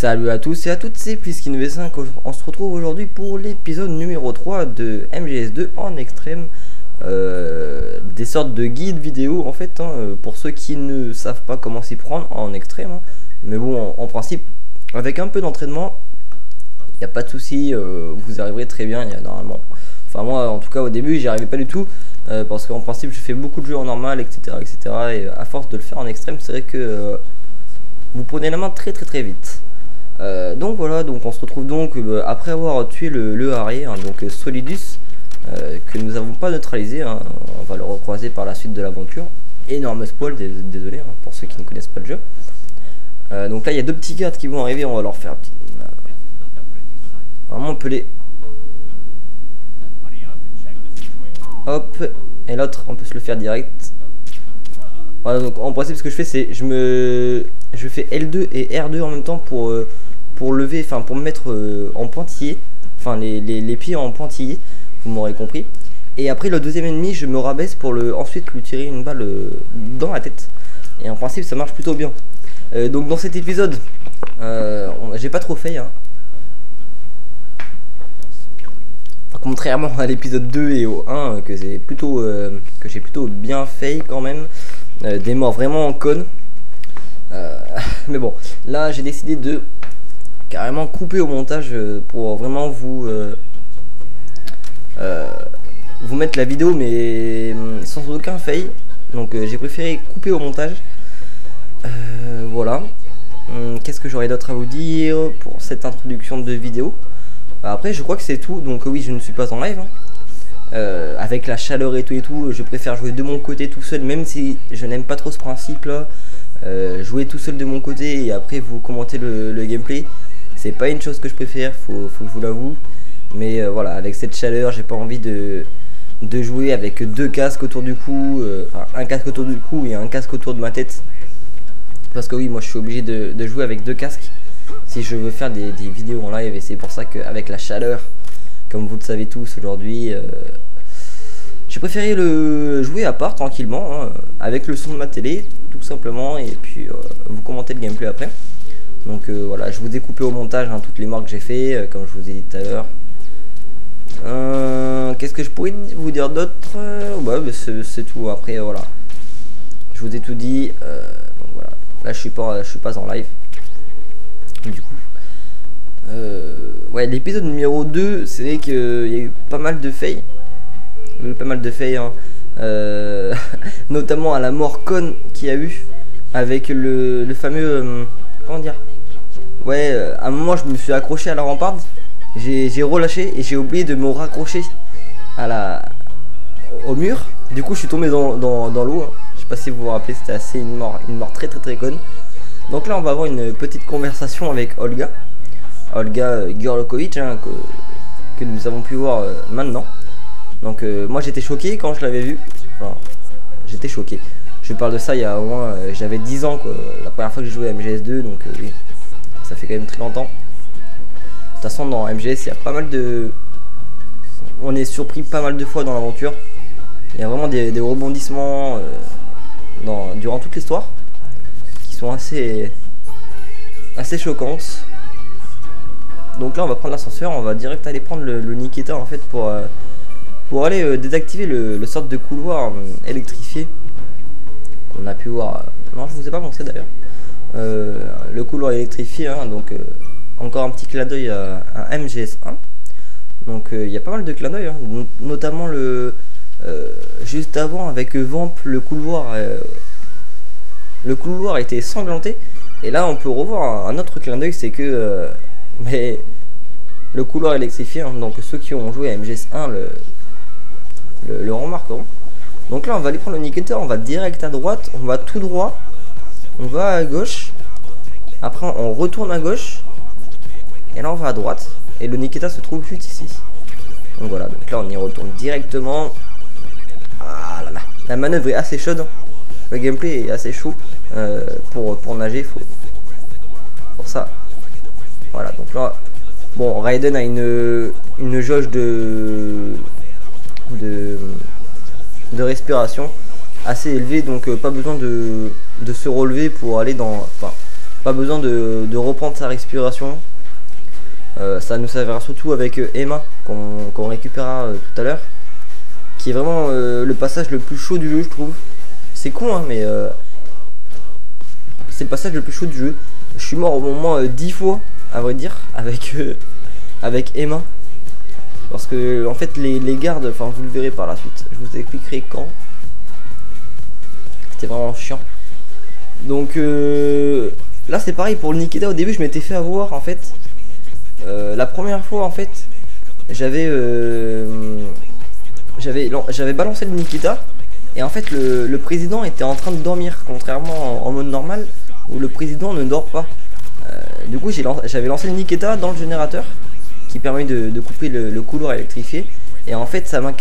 Salut à tous et à toutes, c'est Pliskin V5. On se retrouve aujourd'hui pour l'épisode numéro 3 de MGS2 en extrême. Des sortes de guides vidéo en fait, pour ceux qui ne savent pas comment s'y prendre en extrême. Mais bon, en principe, avec un peu d'entraînement, il n'y a pas de souci, vous arriverez très bien, normalement. Enfin moi, en tout cas au début, j'y arrivais pas du tout. Parce qu'en principe, je fais beaucoup de jeux en normal, etc. Et à force de le faire en extrême, c'est vrai que vous prenez la main très vite. Donc voilà, donc on se retrouve donc après avoir tué le Harry, donc Solidus, que nous n'avons pas neutralisé, on va le recroiser par la suite de l'aventure. Énorme spoil, désolé pour ceux qui ne connaissent pas le jeu. Donc là il y a deux petits gardes qui vont arriver, on va leur faire un petit... Vraiment on peut les... Hop, et l'autre on peut se le faire direct. Voilà, donc en principe ce que je fais c'est je fais L2 et R2 en même temps pour lever, enfin pour me mettre en pointillé, enfin les pieds en pointillé, vous m'aurez compris. Et après le deuxième ennemi je me rabaisse pour ensuite lui tirer une balle dans la tête. Et en principe ça marche plutôt bien. Donc dans cet épisode j'ai pas trop fait contrairement à l'épisode 2 et au 1 que j'ai plutôt bien fait quand même. Des morts vraiment connes. Mais bon, là j'ai décidé de carrément couper au montage pour vraiment vous mettre la vidéo mais sans aucun fail. Donc j'ai préféré couper au montage. Voilà. Qu'est-ce que j'aurais d'autre à vous dire pour cette introduction de vidéo? Après je crois que c'est tout. Donc oui, je ne suis pas en live avec la chaleur et tout, je préfère jouer de mon côté tout seul, même si je n'aime pas trop ce principe là. Jouer tout seul de mon côté et après vous commenter le gameplay, c'est pas une chose que je préfère, faut que je vous l'avoue. Mais voilà, avec cette chaleur j'ai pas envie de jouer avec deux casques autour du cou, enfin un casque autour du cou et un casque autour de ma tête, parce que oui, moi je suis obligé de jouer avec deux casques si je veux faire des vidéos en live. Et c'est pour ça qu'avec la chaleur, comme vous le savez tous aujourd'hui, j'ai préféré le jouer à part tranquillement, avec le son de ma télé tout simplement, et puis vous commentez le gameplay après. Donc voilà, je vous ai coupé au montage toutes les morts que j'ai fait, comme je vous ai dit tout à l'heure. Qu'est-ce que je pourrais vous dire d'autre? Bah, c'est tout. Après voilà, je vous ai tout dit. Donc voilà, là je suis pas en live du coup. Ouais, l'épisode numéro 2, c'est vrai qu'il y a eu pas mal de fails. Notamment à la mort conne qu'il y a eu avec le fameux comment dire, ouais, à un moment je me suis accroché à la ramparde, j'ai relâché et j'ai oublié de me raccrocher au mur. Du coup je suis tombé dans l'eau, je sais pas si vous vous rappelez, c'était assez une mort très conne. Donc là on va avoir une petite conversation avec Olga Gurlokovic, que nous avons pu voir maintenant. Donc moi j'étais choqué quand je l'avais vu, enfin j'étais choqué. Je parle de ça il y a au moins, j'avais 10 ans quoi, la première fois que j'ai joué à MGS2, donc oui, ça fait quand même très longtemps. De toute façon dans MGS il y a pas mal de... On est surpris pas mal de fois dans l'aventure. Il y a vraiment des rebondissements durant toute l'histoire qui sont assez choquantes. Donc là on va prendre l'ascenseur, on va direct aller prendre le Nikita en fait pour aller désactiver le sorte de couloir électrifié qu'on a pu voir. Non, je vous ai pas montré d'ailleurs le couloir électrifié, donc encore un petit clin d'œil à MGS1. Donc il y a pas mal de clins d'œil, notamment juste avant avec Vamp, le couloir était sanglanté. Et là on peut revoir un autre clin d'œil, c'est que mais le couloir électrifié, donc ceux qui ont joué à MGS1 le remarqueront. Donc là on va aller prendre le Nikita, on va direct à droite, on va tout droit, on va à gauche, après on retourne à gauche, et là on va à droite, et le Nikita se trouve juste ici. Donc voilà, donc là on y retourne directement. Ah là là, la manœuvre est assez chaude, le gameplay est assez chaud pour nager, pour ça. Voilà, donc là, bon, Raiden a une jauge de respiration assez élevée, donc pas besoin de se relever pour aller dans... Enfin, pas besoin de reprendre sa respiration. Ça nous servira surtout avec Emma qu'on récupérera tout à l'heure, qui est vraiment le passage le plus chaud du jeu, je trouve. C'est con hein, mais c'est le passage le plus chaud du jeu. Je suis mort au moins 10 fois à vrai dire avec Emma, parce que en fait les gardes, enfin vous le verrez par la suite, je vous expliquerai quand. C'était vraiment chiant. Donc là c'est pareil pour le Nikita. Au début je m'étais fait avoir en fait. La première fois en fait j'avais balancé le Nikita, et en fait le président était en train de dormir, contrairement en mode normal où le président ne dort pas. Du coup j'avais lancé le Nikita dans le générateur qui permet de couper le couloir électrifié, et en fait ça m'avait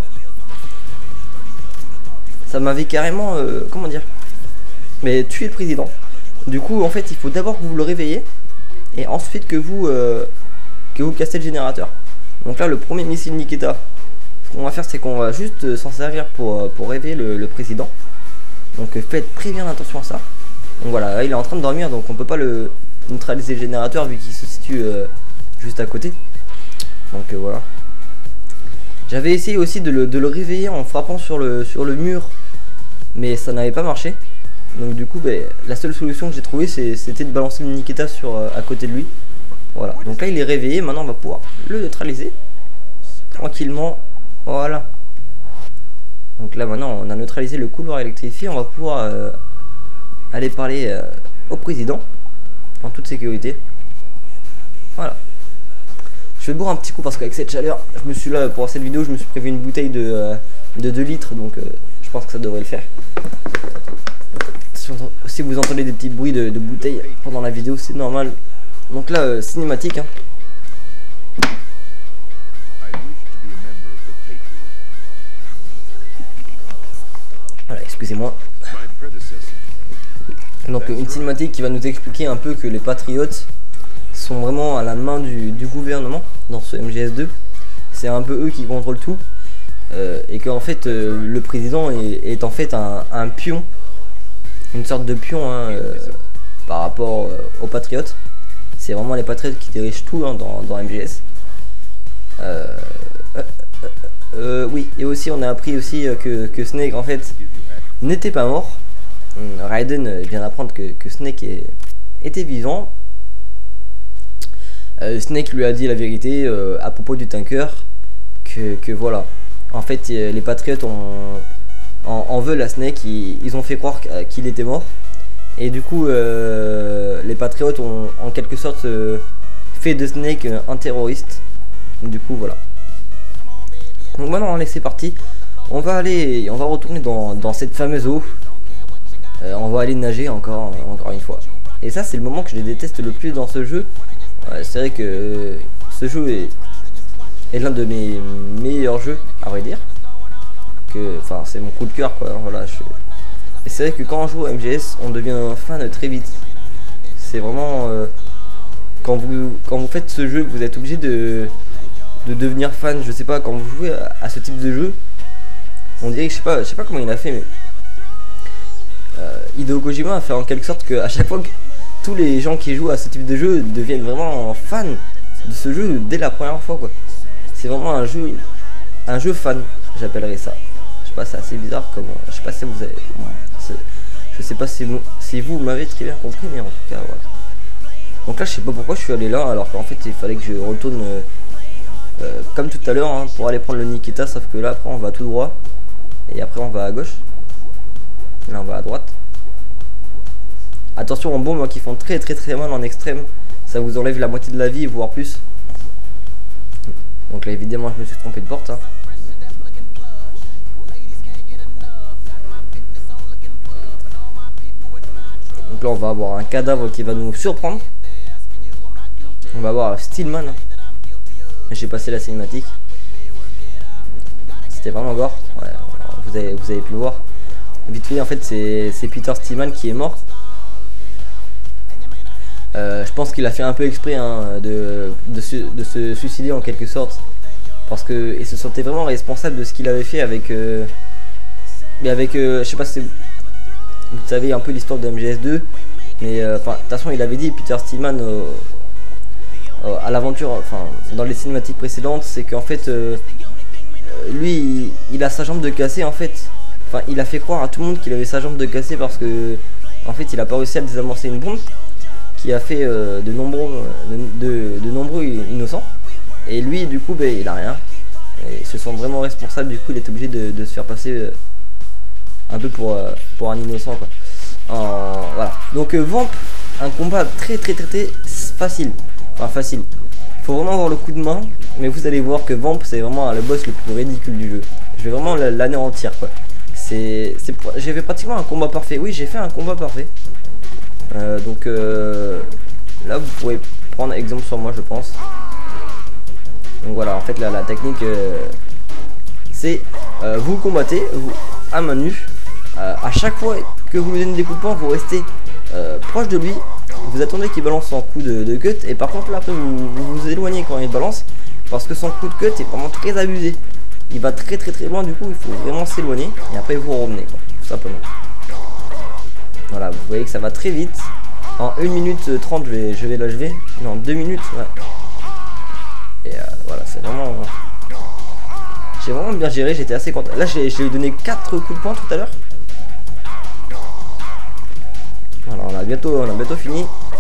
carrément comment dire, mais tué le président. Du coup en fait il faut d'abord que vous le réveillez et ensuite que vous cassez le générateur. Donc là le premier missile Nikita, ce qu'on va faire c'est qu'on va juste s'en servir pour réveiller le président. Donc faites très bien attention à ça. Donc voilà, là il est en train de dormir, donc on peut pas le neutraliser le générateur vu qu'il se situe juste à côté. Donc voilà. J'avais essayé aussi de le réveiller en frappant sur le mur, mais ça n'avait pas marché. Donc du coup la seule solution que j'ai trouvée c'était de balancer le Nikita à côté de lui. Voilà, donc là il est réveillé, maintenant on va pouvoir le neutraliser tranquillement. Voilà. Donc là maintenant on a neutralisé le couloir électrifié, on va pouvoir aller parler au président en toute sécurité. Voilà. Je vais boire un petit coup parce qu'avec cette chaleur, je me suis là pour cette vidéo, je me suis prévu une bouteille de 2 litres, donc je pense que ça devrait le faire. Si vous entendez des petits bruits de bouteilles pendant la vidéo, c'est normal. Donc là, cinématique. Hein. Voilà, excusez-moi. Donc une cinématique qui va nous expliquer un peu que les patriotes sont vraiment à la main du gouvernement dans ce MGS2. C'est un peu eux qui contrôlent tout. Et qu'en fait le président est en fait un pion, une sorte de pion hein, par rapport aux patriotes. C'est vraiment les patriotes qui dirigent tout hein, dans MGS. Oui, et aussi on a appris aussi que Snake en fait n'était pas mort. Raiden vient d'apprendre que Snake était vivant. Snake lui a dit la vérité à propos du tanker, que voilà, en fait les patriotes en veulent à Snake, ils ont fait croire qu'il était mort, et du coup les patriotes ont en quelque sorte fait de Snake un terroriste. Du coup voilà. Donc maintenant allez, c'est parti, on va retourner dans cette fameuse eau. On va aller nager encore une fois. Et ça c'est le moment que je déteste le plus dans ce jeu. C'est vrai que ce jeu est l'un de mes meilleurs jeux à vrai dire. Enfin c'est mon coup de cœur quoi. Voilà, et c'est vrai que quand on joue à MGS on devient fan très vite. C'est vraiment quand vous faites ce jeu vous êtes obligé de devenir fan. Je sais pas, quand vous jouez à ce type de jeu, on dirait que je sais pas comment il a fait, mais Hideo Kojima a fait en quelque sorte que à chaque fois que tous les gens qui jouent à ce type de jeu deviennent vraiment fans de ce jeu dès la première fois quoi. C'est vraiment un jeu fan, j'appellerais ça. Je sais pas, c'est assez bizarre comme, je sais pas si vous avez, je sais pas si vous m'avez très bien compris, mais en tout cas voilà. Donc là je sais pas pourquoi je suis allé là alors qu'en fait il fallait que je retourne comme tout à l'heure hein, pour aller prendre le Nikita, sauf que là après on va tout droit et après on va à gauche. Là on va à droite. Attention aux bombes hein, qui font très mal en extrême. Ça vous enlève la moitié de la vie voire plus. Donc là évidemment je me suis trompé de porte hein. Donc là on va avoir un cadavre qui va nous surprendre. On va avoir Steelman hein. J'ai passé la cinématique. C'était vraiment gore. Ouais, vous avez pu le voir. Vite fait en fait c'est Peter Steelman qui est mort. Je pense qu'il a fait un peu exprès hein, de se suicider en quelque sorte, parce que il se sentait vraiment responsable de ce qu'il avait fait avec je sais pas si vous savez un peu l'histoire de MGS2. Mais enfin, de toute façon, il avait dit, Peter Stillman, à l'aventure, enfin, dans les cinématiques précédentes, c'est qu'en fait, lui, il a sa jambe de cassé, en fait. Enfin, il a fait croire à tout le monde qu'il avait sa jambe de cassé parce que, en fait, il a pas réussi à désamorcer une bombe qui a fait de nombreux innocents. Et lui, du coup, ben, il a rien. Et il se sent vraiment responsable, du coup, il est obligé de se faire passer un peu pour un innocent, quoi. Voilà. Donc, Vamp, un combat très facile. Enfin, facile. Faut vraiment avoir le coup de main. Mais vous allez voir que Vamp, c'est vraiment le boss le plus ridicule du jeu. Je vais vraiment l'anéantir, quoi. J'ai fait pratiquement un combat parfait. Oui, j'ai fait un combat parfait. Donc, là, vous pouvez prendre exemple sur moi, je pense. Donc voilà, en fait la technique c'est vous combattez à main nue. À chaque fois que vous lui donnez des coups de poing, vous restez proche de lui. Vous attendez qu'il balance son coup de cut. Et par contre là après vous éloignez quand il balance. Parce que son coup de cut est vraiment très abusé. Il va très loin, du coup il faut vraiment s'éloigner. Et après vous revenez, quoi, tout simplement. Voilà, vous voyez que ça va très vite. En 1 minute 30 je vais l'achever. Non, 2 minutes, ouais. Et voilà, c'est vraiment... J'ai vraiment bien géré, j'étais assez content. Là, j'ai lui donné 4 coups de poing tout à l'heure. Voilà, on a bientôt fini.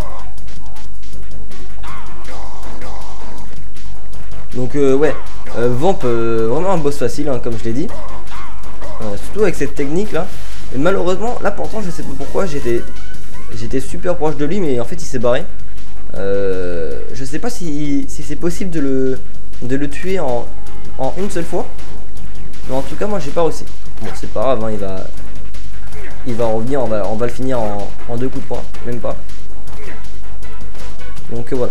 Donc, ouais, Vamp, vraiment un boss facile, hein, comme je l'ai dit. Surtout avec cette technique là. Et malheureusement, là pourtant, je sais pas pourquoi, j'étais super proche de lui, mais en fait, il s'est barré. Je sais pas si c'est possible de le tuer en une seule fois. Mais en tout cas moi j'ai pas réussi. Bon c'est pas grave, hein, il va revenir, on va le finir en 2 coups de poing, même pas. Donc voilà.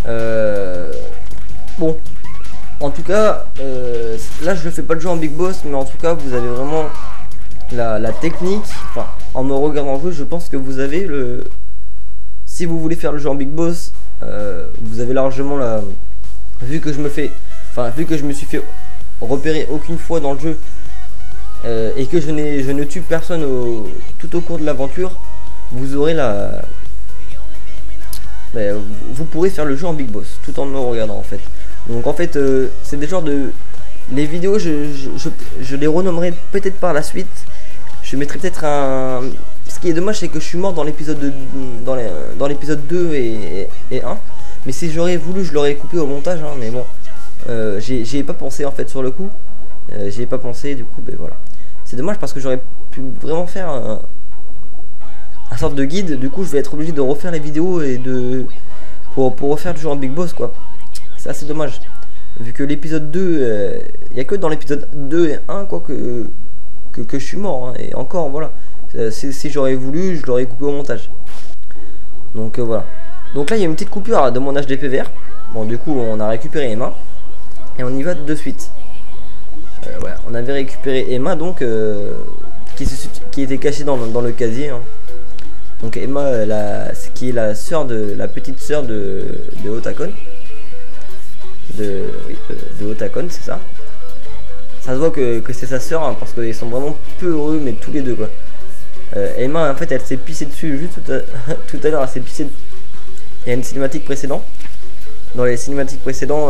Bon. En tout cas, là je ne fais pas le jeu en Big Boss, mais en tout cas vous avez vraiment la technique. Enfin, en me regardant jouer, je pense que vous avez le... Si vous voulez faire le jeu en Big Boss, vous avez largement la... Vu que je me suis fait repérer aucune fois dans le jeu, et que je ne tue personne tout au cours de l'aventure, vous aurez la... vous pourrez faire le jeu en Big Boss, tout en me regardant en fait. Donc en fait, c'est des genres de... Les vidéos, je les renommerai peut-être par la suite. Je mettrai peut-être un... Ce qui est dommage, c'est que je suis mort dans l'épisode 2 et 1. Mais si j'aurais voulu, je l'aurais coupé au montage, hein, mais bon. J'y ai pas pensé en fait sur le coup. J'y ai pas pensé, du coup, ben voilà. C'est dommage parce que j'aurais pu vraiment faire un sorte de guide. Du coup, je vais être obligé de refaire les vidéos et pour refaire du jeu en Big Boss, quoi. C'est assez dommage. Vu que l'épisode 2, il n'y a que dans l'épisode 2 et 1 quoi, que je suis mort, hein, et encore voilà. Si j'aurais voulu, je l'aurais coupé au montage. Donc voilà. Donc là il y a une petite coupure de mon HDP vert. Bon du coup on a récupéré Emma. Et on y va de suite. Voilà, on avait récupéré Emma donc qui était cachée dans le casier, hein. Donc Emma qui est la petite sœur de Otacon. De Otacon, c'est ça. Ça se voit que c'est sa sœur, hein, parce qu'ils sont vraiment peu heureux, mais tous les deux quoi. Emma en fait elle s'est pissée dessus juste tout à l'heure, elle s'est pissée. Il y a une cinématique précédente. Dans les cinématiques précédentes,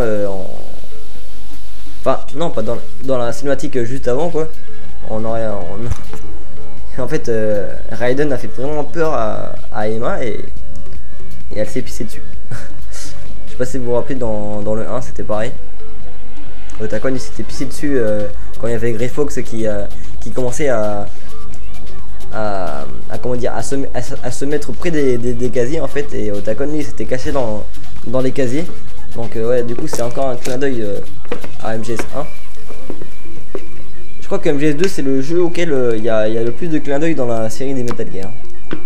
enfin non pas dans la cinématique juste avant quoi. En fait Raiden a fait vraiment peur à Emma et elle s'est pissée dessus. Je sais pas si vous vous rappelez dans le 1 c'était pareil. Otacon il s'était pissé dessus quand il y avait Grey Fox qui commençait comment dire, à se mettre près des casiers en fait, et Otacon lui s'était caché dans les casiers. Donc ouais, du coup c'est encore un clin d'œil à MGS1. Je crois que MGS2 c'est le jeu auquel il y a le plus de clin d'œil dans la série des Metal Gear.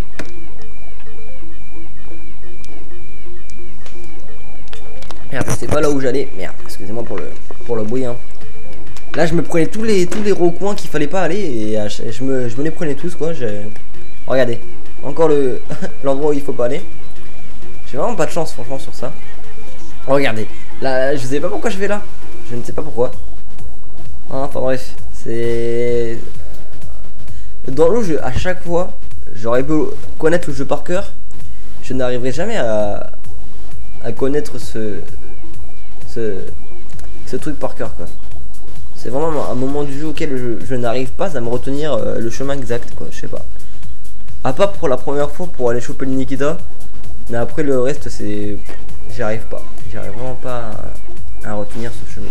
Merde, c'est pas là où j'allais. Merde, excusez-moi pour le bruit, hein. Là je me prenais tous les recoins qu'il fallait pas aller, et je me les prenais tous quoi. Regardez, encore l'endroit où il faut pas aller. J'ai vraiment pas de chance franchement sur ça. Regardez, là je sais pas pourquoi je vais là. Je ne sais pas pourquoi. Enfin bref, c'est... Dans le jeu, à chaque fois, j'aurais beau connaître le jeu par cœur, je n'arriverai jamais à connaître ce truc par cœur quoi. C'est vraiment un moment du jeu auquel je n'arrive pas à me retenir le chemin exact quoi, je sais pas. À part pour la première fois pour aller choper le Nikita, mais après le reste c'est... J'y arrive pas. J'arrive vraiment pas à retenir ce chemin.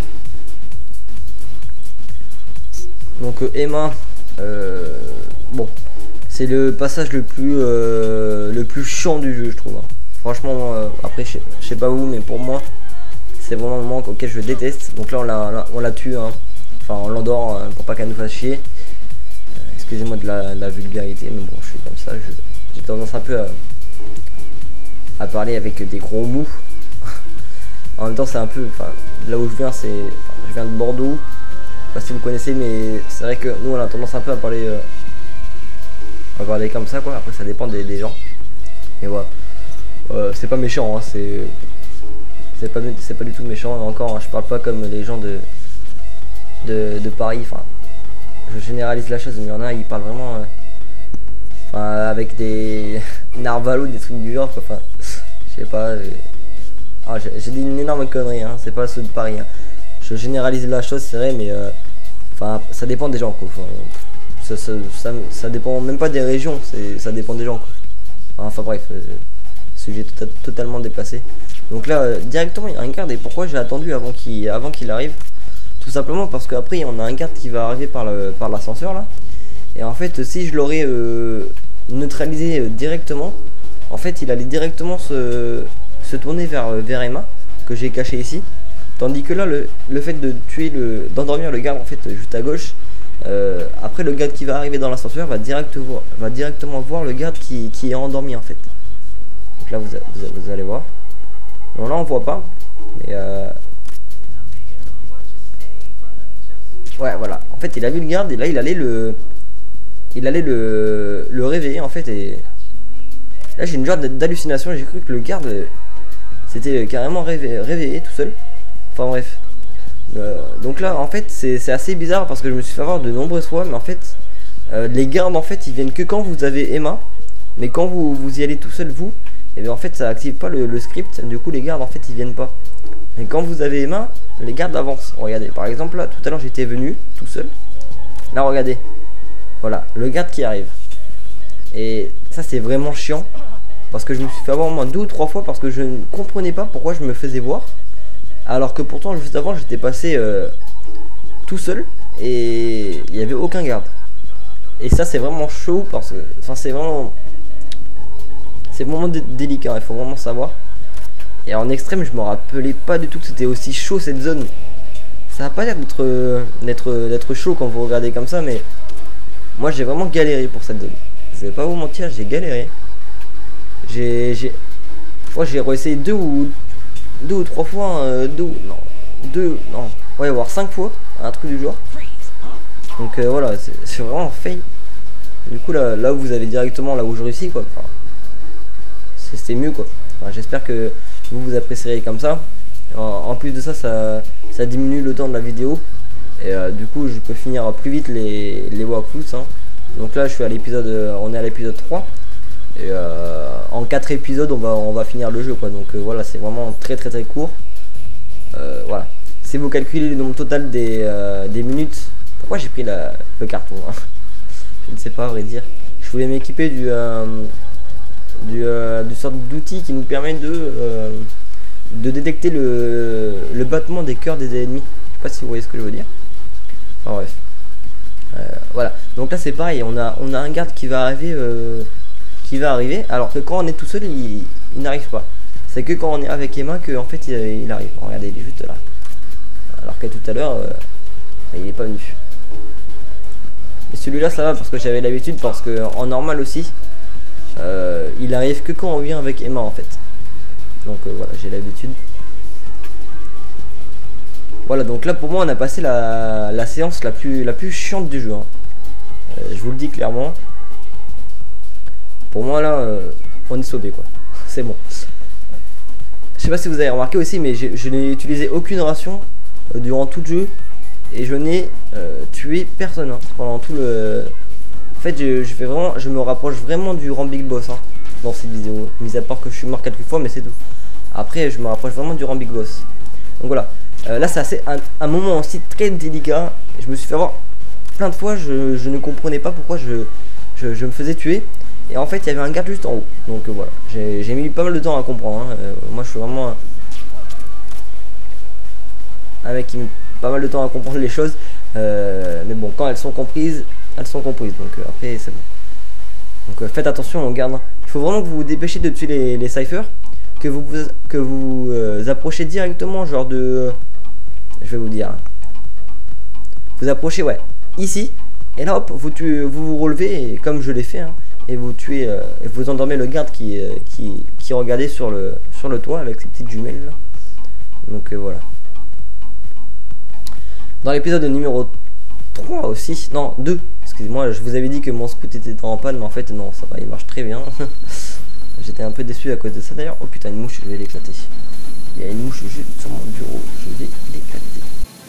Donc Emma, bon, c'est le passage le plus chiant du jeu je trouve. Hein. Franchement, après je sais pas où, mais pour moi, c'est vraiment un moment auquel je déteste. Donc là on la tue, hein. Enfin on l'endort pour pas qu'elle nous fasse chier. Excusez-moi de la vulgarité, mais bon je suis comme ça, j'ai tendance un peu à parler avec des gros mots. En même temps c'est un peu, enfin là où je viens c'est, je viens de Bordeaux, je sais pas si vous connaissez, mais c'est vrai que nous on a tendance un peu à parler comme ça quoi. Après ça dépend des gens, et voilà. C'est pas méchant, hein, c'est pas du tout méchant. Encore hein, je parle pas comme les gens de Paris, enfin je généralise la chose, mais il y en a ils parlent vraiment avec des narvalos, des trucs du genre quoi. Enfin je sais pas, j'ai dit une énorme connerie, hein, c'est pas ceux de Paris. Hein. Je généralise la chose, c'est vrai, mais enfin ça dépend des gens quoi. Ça dépend même pas des régions, ça dépend des gens quoi. Enfin bref, sujet totalement déplacé. Donc là directement il y a un garde, et pourquoi j'ai attendu avant qu'il arrive? Tout simplement parce qu'après on a un garde qui va arriver par l'ascenseur là. Et en fait si je l'aurais neutralisé directement, en fait il allait directement se tourner vers Emma, que j'ai caché ici. Tandis que là le fait de d'endormir le garde en fait juste à gauche, après le garde qui va arriver dans l'ascenseur va directement voir le garde qui est endormi en fait. Donc là vous allez voir. Non là on voit pas, mais ouais voilà. En fait il a vu le garde, et là il allait le réveiller en fait, et là j'ai une genre d'hallucination, j'ai cru que le garde c'était carrément réveillé tout seul. Enfin bref. Donc là en fait c'est assez bizarre parce que je me suis fait avoir de nombreuses fois, mais en fait les gardes en fait ils viennent que quand vous avez Emma, mais quand vous y allez tout seul vous, et bien en fait ça active pas le script, du coup les gardes en fait ils viennent pas. Mais quand vous avez Emma, les gardes avancent. Regardez, par exemple là tout à l'heure j'étais venu tout seul, là regardez, voilà le garde qui arrive, et ça c'est vraiment chiant parce que je me suis fait avoir au moins 2 ou 3 fois parce que je ne comprenais pas pourquoi je me faisais voir, alors que pourtant juste avant j'étais passé tout seul et il n'y avait aucun garde. Et ça c'est vraiment chaud parce que enfin c'est vraiment délicat, il faut vraiment savoir. Et en extrême je me rappelais pas du tout que c'était aussi chaud cette zone. Ça a pas l'air d'être chaud quand vous regardez comme ça, mais moi j'ai vraiment galéré pour cette zone. Je vais pas vous mentir, j'ai galéré. Je crois que j'ai réessayé 2 ou 3 fois, ouais, voire 5 fois, un truc du genre. Donc voilà, c'est vraiment fail. Du coup là où vous avez directement là où je réussis quoi. Enfin, c'est mieux quoi. Enfin, j'espère que vous apprécierez comme ça. En plus de ça, ça diminue le temps de la vidéo, et du coup je peux finir plus vite les walkthroughs. Hein. Donc là je suis à l'épisode, on est à l'épisode 3. Et en 4 épisodes on va finir le jeu quoi. Donc voilà, c'est vraiment très court. Voilà, si vous calculez le nombre total des minutes. Pourquoi j'ai pris le carton hein. Je ne sais pas à vrai dire. Je voulais m'équiper du sorte d'outil qui nous permet de détecter le battement des cœurs des ennemis. Je sais pas si vous voyez ce que je veux dire. Enfin bref. Voilà, donc là c'est pareil, on a un garde qui va arriver, alors que quand on est tout seul il n'arrive pas. C'est que quand on est avec Emma que en fait il arrive. Regardez, il est juste là, alors que tout à l'heure il n'est pas venu. Et celui-là ça va parce que j'avais l'habitude, parce que en normal aussi il arrive que quand on vient avec Emma en fait. Donc voilà, j'ai l'habitude. Voilà, donc là pour moi on a passé la séance la plus chiante du jeu. Hein. Je vous le dis clairement. Pour moi là, on est sauvé quoi. C'est bon. Je sais pas si vous avez remarqué aussi, mais je n'ai utilisé aucune ration durant tout le jeu. Et je n'ai tué personne hein, pendant tout le... En fait je me rapproche vraiment du rang Big Boss. Hein. dans cette vidéo, mis à part que je suis mort quelques fois, mais c'est tout. Après je me rapproche vraiment du rang Big Boss. Donc voilà, là c'est assez un moment aussi très délicat. Je me suis fait avoir plein de fois, je ne comprenais pas pourquoi je me faisais tuer. Et en fait il y avait un garde juste en haut. Donc voilà, j'ai mis pas mal de temps à comprendre, hein. Moi je suis vraiment un mec qui met pas mal de temps à comprendre les choses. Mais bon, quand elles sont comprises, elles sont comprises. Donc après c'est bon. Donc faites attention aux gardes. Il faut vraiment que vous vous dépêchez de tuer les cyphers. Que vous approchez directement, genre de... je vais vous dire. Vous approchez, ouais, ici. Et là, hop, vous relevez, et comme je l'ai fait, hein, et vous tuez, et vous endormez le garde qui regardait sur le toit avec ses petites jumelles là. Donc voilà. Dans l'épisode numéro 3 aussi, non 2, excusez-moi, je vous avais dit que mon scout était en panne, mais en fait non, ça va, il marche très bien. J'étais un peu déçu à cause de ça d'ailleurs. Oh putain, une mouche, je vais l'éclater. Il y a une mouche juste sur mon bureau, je vais l'éclater.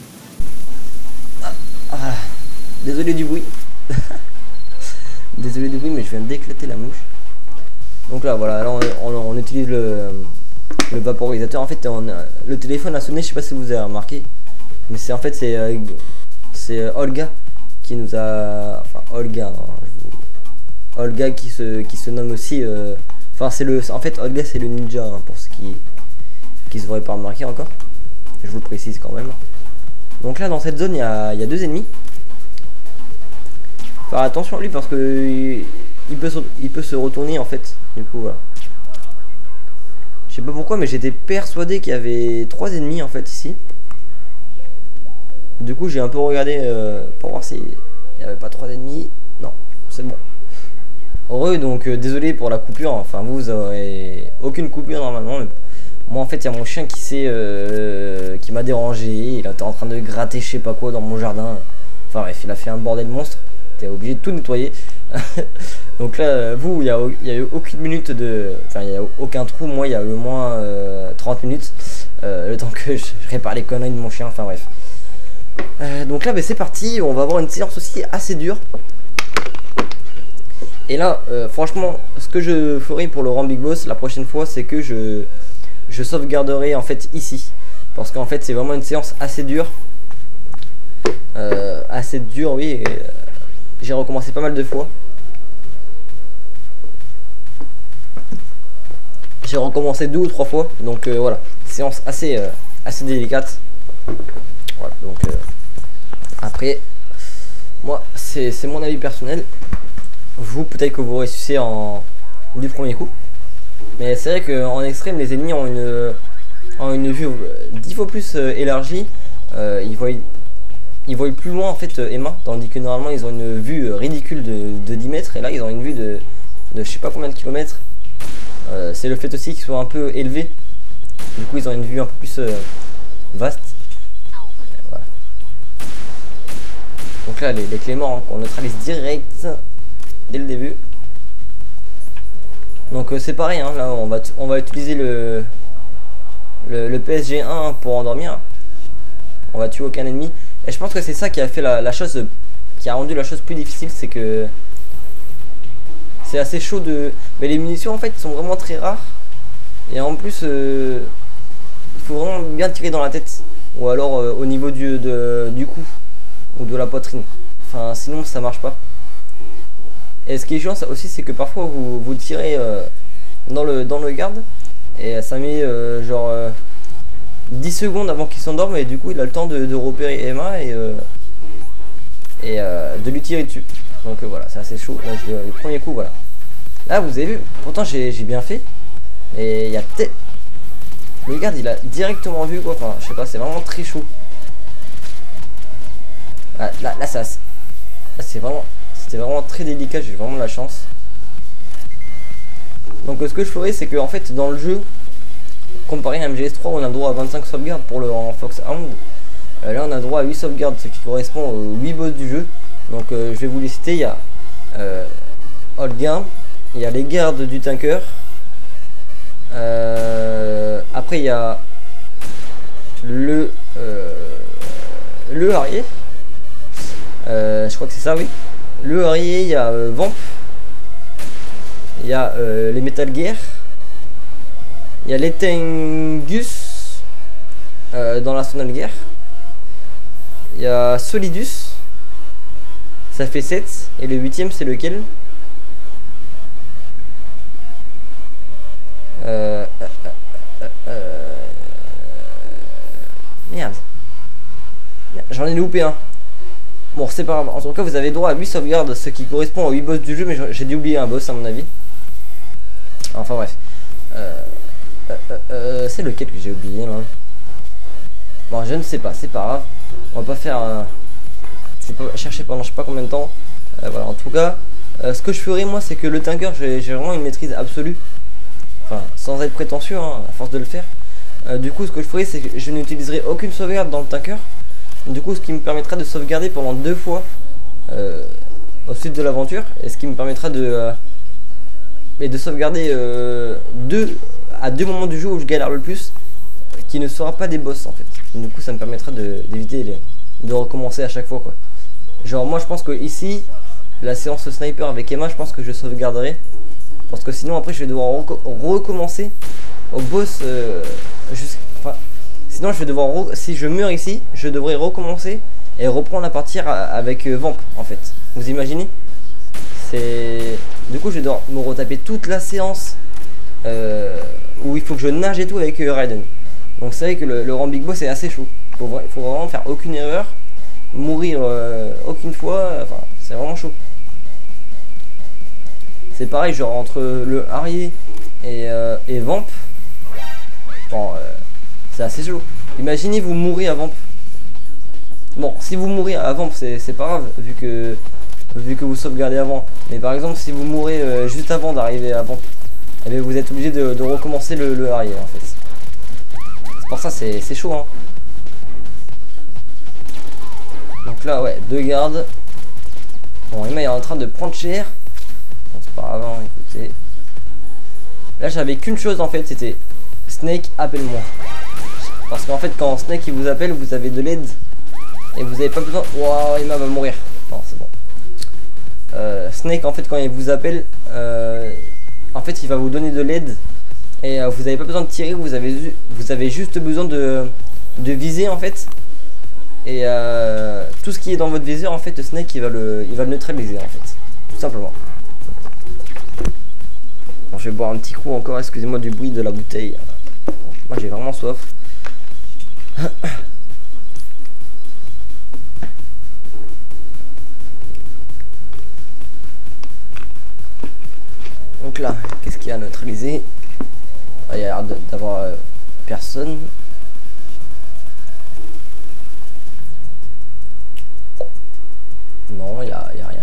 Ah, désolé du bruit. Désolé du bruit, mais je viens d'éclater la mouche. Donc là, voilà, là on utilise le vaporisateur. En fait, le téléphone a sonné, je sais pas si vous avez remarqué. Mais c'est en fait, c'est Olga qui nous a... Enfin, Olga, hein, Olga qui se nomme aussi... Enfin, en fait, Olga c'est le ninja, hein, pour ceux qui se auraient pas remarqué encore. Je vous le précise quand même. Donc là, dans cette zone, il y a 2 ennemis. Faire attention à lui parce que il peut se retourner en fait. Du coup, voilà. Je sais pas pourquoi, mais j'étais persuadé qu'il y avait 3 ennemis en fait ici. Du coup, j'ai un peu regardé pour voir s'il n'y avait pas 3 ennemis. Non, c'est bon. Heureux, donc désolé pour la coupure, enfin vous aurez aucune coupure normalement, mais moi en fait il y a mon chien qui m'a dérangé, il était en train de gratter je sais pas quoi dans mon jardin, enfin bref il a fait un bordel monstre, t'es obligé de tout nettoyer. Donc là vous il y a eu aucune minute de, enfin il y a aucun trou, moi il y a eu au moins 30 minutes, le temps que je répare les conneries de mon chien, enfin bref. Donc là bah, c'est parti, on va avoir une séance aussi assez dure. Et là, franchement, ce que je ferai pour le rang Big Boss la prochaine fois, c'est que je sauvegarderai en fait ici. Parce qu'en fait, c'est vraiment une séance assez dure. Assez dure, oui. J'ai recommencé pas mal de fois. J'ai recommencé 2 ou 3 fois. Donc voilà, séance assez délicate. Voilà, donc après, moi, c'est mon avis personnel. Vous, peut-être que vous réussissez du premier coup. Mais c'est vrai qu'en extrême, les ennemis ont une vue 10 fois plus élargie. Ils voient plus loin en fait Emma. Tandis que normalement ils ont une vue ridicule de 10 mètres. Et là ils ont une vue de je sais pas combien de kilomètres. C'est le fait aussi qu'ils soient un peu élevés. Du coup ils ont une vue un peu plus vaste. Voilà. Donc là les cléments, hein, on neutralise direct dès le début. Donc c'est pareil, hein, là on va utiliser le PSG1 pour endormir. On va tuer aucun ennemi. Et je pense que c'est ça qui a fait la chose, qui a rendu la chose plus difficile, c'est que c'est assez chaud de... Mais les munitions en fait sont vraiment très rares. Et en plus il faut vraiment bien tirer dans la tête. Ou alors au niveau du cou. Ou de la poitrine. Enfin sinon ça marche pas. Et ce qui est chiant ça aussi, c'est que parfois vous tirez dans le garde. Et ça met genre 10 secondes avant qu'il s'endorme. Et du coup il a le temps de repérer Emma et de lui tirer dessus. Donc voilà, c'est assez chaud. Là je le premier coup, voilà. Là vous avez vu, pourtant j'ai bien fait. Et il y a peut-être... Le garde il a directement vu quoi. Enfin je sais pas, c'est vraiment très chaud. Là ça... Là c'est vraiment... C'était vraiment très délicat, j'ai vraiment de la chance. Donc ce que je ferai, c'est que en fait dans le jeu, comparé à MGS3, on a le droit à 25 sauvegardes pour le Foxhound. Là on a le droit à 8 sauvegardes, ce qui correspond aux 8 boss du jeu. Donc je vais vous les citer. Il y a Olga, il y a les gardes du tanker. Après il y a le harrier. Je crois que c'est ça, oui. Le harrier, il y a Vamp. Il y a les Metal Gear. Il y a les Tengus dans la Sonal Gear. Il y a Solidus. Ça fait 7. Et le 8ème c'est lequel? Merde. J'en ai loupé un. Bon, c'est pas grave. En tout cas, vous avez droit à 8 sauvegardes, ce qui correspond aux 8 boss du jeu. Mais j'ai dû oublier un boss, à mon avis. Enfin, bref. C'est lequel que j'ai oublié, là? Bon, je ne sais pas. C'est pas grave. On va pas faire... je vais pas chercher pendant je sais pas combien de temps. Voilà, en tout cas, ce que je ferai, moi, c'est que le tanker, j'ai vraiment une maîtrise absolue. Enfin, sans être prétentieux, hein, à force de le faire. Du coup, ce que je ferai, c'est que je n'utiliserai aucune sauvegarde dans le tanker. Du coup, ce qui me permettra de sauvegarder pendant 2 fois au sud de l'aventure. Et ce qui me permettra de sauvegarder à 2 moments du jeu où je galère le plus, qui ne sera pas des boss en fait. Du coup, ça me permettra d'éviter de recommencer à chaque fois, quoi. Genre, moi, je pense que ici, la séance sniper avec Emma, je pense que je sauvegarderai. Parce que sinon, après, je vais devoir recommencer au boss enfin, sinon je vais devoir si je meurs ici, je devrais recommencer et reprendre la partie avec Vamp en fait. Vous imaginez? C'est du coup je vais devoir me retaper toute la séance où il faut que je nage et tout avec Raiden. Donc c'est vrai que le rang Big Boss est assez chaud. Il faut vraiment faire aucune erreur, mourir aucune fois. Enfin, c'est vraiment chaud. C'est pareil, genre entre le Harrier et Vamp. Bon, c'est assez chaud. Imaginez vous mourir à Vamp. Bon, si vous mourrez à Vamp, c'est pas grave, vu que vous sauvegardez avant. Mais par exemple, si vous mourrez juste avant d'arriver à Vamp, eh bien, vous êtes obligé de recommencer le Harrier en fait. C'est pour ça, c'est chaud, hein. Donc là, ouais, 2 gardes. Bon, Emma est en train de prendre cher. Bon, c'est pas grave, hein, écoutez. Là, j'avais qu'une chose en fait, c'était Snake, appelle-moi. Parce qu'en fait, quand Snake il vous appelle, vous avez de l'aide. Et vous avez pas besoin. Waouh, Emma va mourir. Non, c'est bon. Snake, en fait, quand il vous appelle, en fait, il va vous donner de l'aide. Et vous n'avez pas besoin de tirer, vous avez juste besoin de viser en fait. Et tout ce qui est dans votre viseur, en fait, Snake il va le neutraliser en fait. Tout simplement. Bon, je vais boire un petit coup encore, excusez-moi du bruit de la bouteille. Moi j'ai vraiment soif. Donc là, qu'est-ce qu'il y a à neutraliser? Il y a l'air d'avoir personne. Non, il n'y a rien.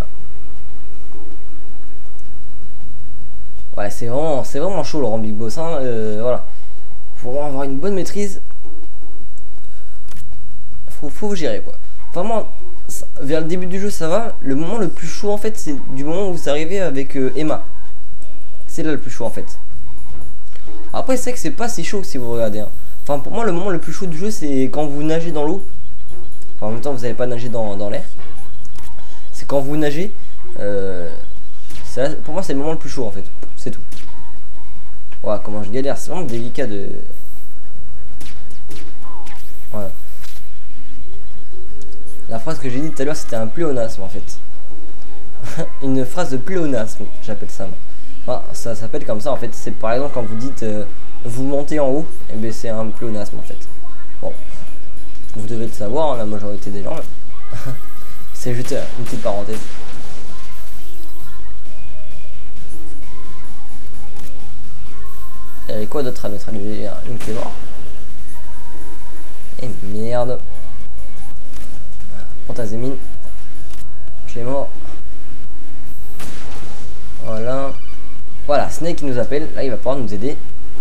Ouais, c'est vraiment chaud le rang Big Boss, hein, voilà. Faut vraiment avoir une bonne maîtrise. Faut gérer quoi. Vraiment, vers le début du jeu ça va. Le moment le plus chaud en fait, c'est du moment où vous arrivez avec Emma. C'est là le plus chaud en fait. Après c'est vrai que c'est pas si chaud si vous regardez, hein. Enfin pour moi le moment le plus chaud du jeu c'est quand vous nagez dans l'eau. Enfin, en même temps vous n'allez pas nager dans l'air. C'est quand vous nagez. Pour moi c'est le moment le plus chaud en fait. C'est tout. Voilà, comment je galère, c'est vraiment délicat de... Voilà. La phrase que j'ai dit tout à l'heure c'était un pléonasme en fait. Une phrase de pléonasme, j'appelle ça. Enfin, ça s'appelle comme ça en fait. C'est par exemple quand vous dites vous montez en haut, et bien c'est un pléonasme en fait. Bon, vous devez le savoir, hein, la majorité des gens. C'est juste une petite parenthèse. Et quoi d'autre à neutraliser? Une clé mort. Et merde. Fantasémine. Clé mort. Voilà. Voilà, Snake qui nous appelle. Là, il va pouvoir nous aider.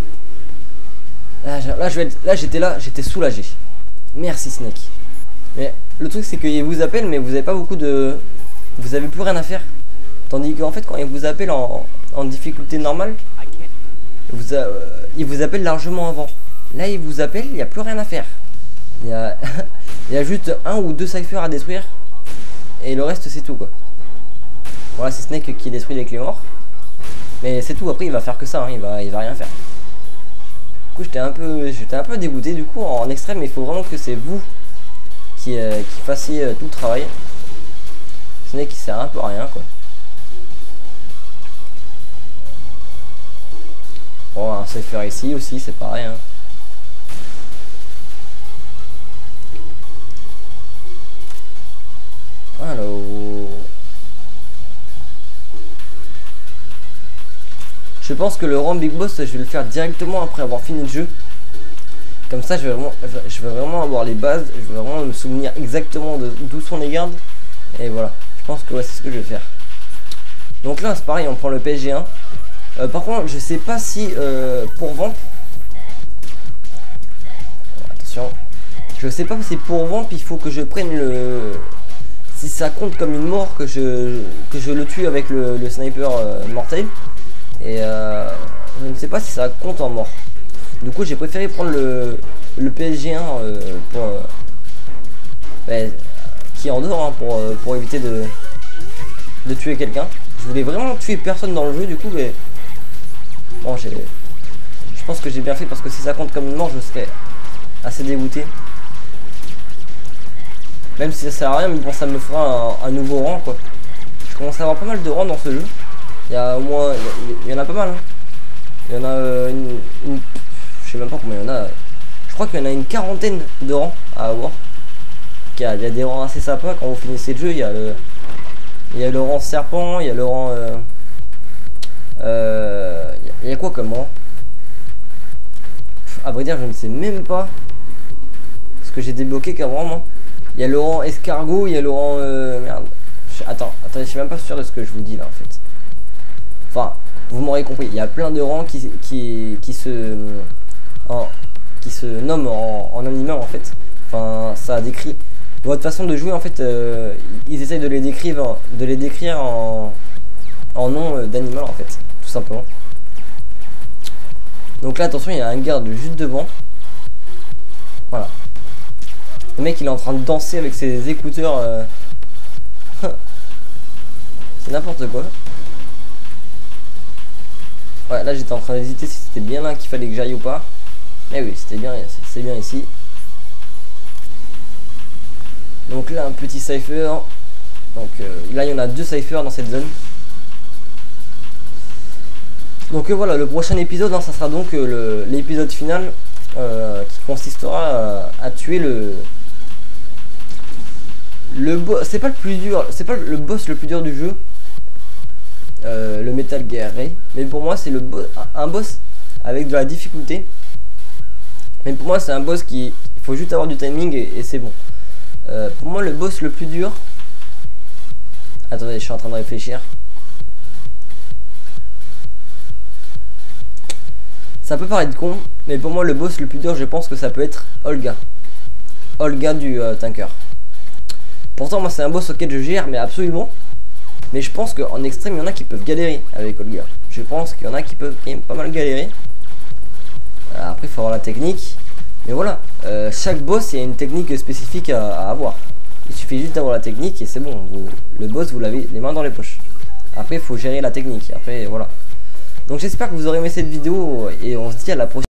J'étais soulagé. Merci Snake. Mais le truc, c'est qu'il vous appelle, mais vous avez pas beaucoup de... Vous avez plus rien à faire. Tandis qu'en fait, quand il vous appelle en difficulté normale, il vous appelle largement avant. Là, il vous appelle, il n'y a plus rien à faire. Il y a juste 1 ou 2 cyphers à détruire. Et le reste, c'est tout, quoi. Voilà, c'est Snake qui détruit les clés morts. Mais c'est tout, après il va faire que ça, hein, il va rien faire. Du coup j'étais un peu dégoûté du coup en extrême, mais il faut vraiment que c'est vous qui fassiez tout le travail. Ce n'est qui sert un peu à rien quoi. Bon, un cypher ici aussi, c'est pareil. Hein. Alors, je pense que le rang Big Boss, je vais le faire directement après avoir fini le jeu. Comme ça, je vais vraiment avoir les bases, je vais vraiment me souvenir exactement d'où sont les gardes. Et voilà, je pense que ouais, c'est ce que je vais faire. Donc là, c'est pareil, on prend le PSG1. Par contre, je sais pas si pour Vamp. Attention. Je sais pas si pour Vamp, il faut que je prenne le. Si ça compte comme une mort que je le tue avec le sniper mortel. Et je ne sais pas si ça compte en mort. Du coup j'ai préféré prendre le PSG1 qui est en dehors hein, pour éviter de tuer quelqu'un. Je voulais vraiment tuer personne dans le jeu du coup mais bon je pense que j'ai bien fait parce que si ça compte comme une mort je serais assez dégoûté. Même si ça sert à rien, mais bon, ça me fera un nouveau rang quoi. Je commence à avoir pas mal de rangs dans ce jeu. Il y a au moins. Il y en a pas mal. Hein. Il y en a je sais même pas combien il y en a. Je crois qu'il y en a une quarantaine de rangs à avoir. Il y a des rangs assez sympas quand vous finissez le jeu. Il y a le rang serpent, il y a le rang. Il y a quoi comme rang? À vrai dire, je ne sais même pas ce que j'ai débloqué comme rang moi. Il y a le rang escargot, il y a le rang... merde. Attendez, je suis même pas sûr de ce que je vous dis là en fait. Enfin, vous m'aurez compris. Il y a plein de rangs qui se nomment en animal en fait. Enfin, ça décrit votre façon de jouer en fait. Ils essayent de les décrire en nom d'animal en fait, tout simplement. Donc là, attention, il y a un garde juste devant. Voilà. Le mec il est en train de danser avec ses écouteurs. C'est n'importe quoi. Ouais, là j'étais en train d'hésiter si c'était bien là qu'il fallait que j'aille ou pas. Mais oui, c'était bien, c'est bien ici. Donc là un petit cypher. Donc là il y en a 2 cyphers dans cette zone. Donc voilà, le prochain épisode, hein, ça sera donc l'épisode final qui consistera à tuer le boss. C'est pas le plus dur, c'est pas le boss le plus dur du jeu, le Metal Gear Ray, mais pour moi c'est un boss avec de la difficulté. Mais pour moi c'est un boss il faut juste avoir du timing et c'est bon. Pour moi le boss le plus dur. Attendez, je suis en train de réfléchir. Ça peut paraître con, mais pour moi le boss le plus dur, je pense que ça peut être Olga. Olga du tanker. Pourtant moi c'est un boss auquel je gère mais absolument. Mais je pense qu'en extrême il y en a qui peuvent galérer avec Olga. Je pense qu'il y en a qui peuvent quand même pas mal galérer. Après il faut avoir la technique. Mais voilà, chaque boss il y a une technique spécifique à avoir. Il suffit juste d'avoir la technique et c'est bon. Le boss vous l'avez les mains dans les poches. Après il faut gérer la technique. Après voilà. Donc j'espère que vous aurez aimé cette vidéo et on se dit à la prochaine.